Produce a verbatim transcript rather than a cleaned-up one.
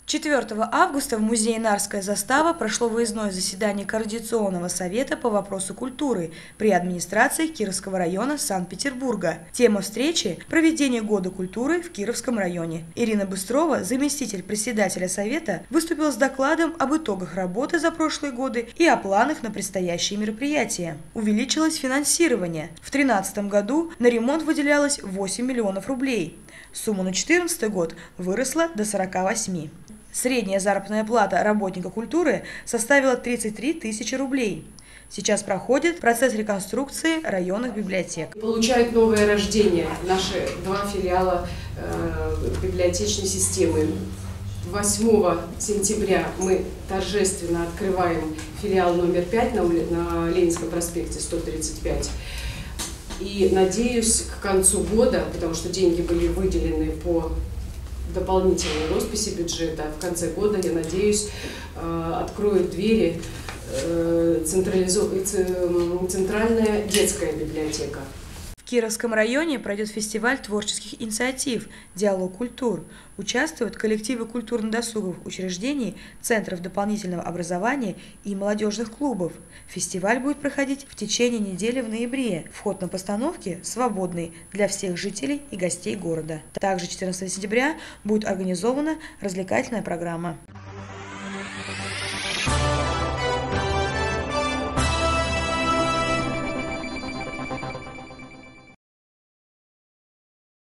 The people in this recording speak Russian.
четвёртого августа в музее «Нарская застава» прошло выездное заседание Координационного совета по вопросу культуры при администрации Кировского района Санкт-Петербурга. Тема встречи – проведение Года культуры в Кировском районе. Ирина Быстрова, заместитель председателя совета, выступила с докладом об итогах работы за прошлые годы и о планах на предстоящие мероприятия. Увеличилось финансирование. В две тысячи тринадцатом году на ремонт выделялось восемь миллионов рублей. Сумма на две тысячи четырнадцатый год выросла до сорока восьми. Средняя заработная плата работника культуры составила тридцать три тысячи рублей. Сейчас проходит процесс реконструкции районных библиотек. Получают новое рождение наши два филиала э, библиотечной системы. восьмого сентября мы торжественно открываем филиал номер пять на, на Ленинском проспекте сто тридцать пять. И надеюсь, к концу года, потому что деньги были выделены по дополнительной росписи бюджета, в конце года, я надеюсь, откроют двери центральная детская библиотека. В Кировском районе пройдет фестиваль творческих инициатив «Диалог культур». Участвуют коллективы культурно-досуговых учреждений, центров дополнительного образования и молодежных клубов. Фестиваль будет проходить в течение недели в ноябре. Вход на постановки свободный для всех жителей и гостей города. Также четырнадцатого сентября будет организована развлекательная программа.